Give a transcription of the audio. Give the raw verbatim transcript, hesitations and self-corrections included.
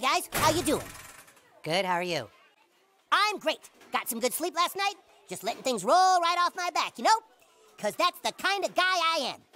guys, how you doing? Good, how are you? I'm great. Got some good sleep last night? Just letting things roll right off my back, you know? Because that's the kind of guy I am.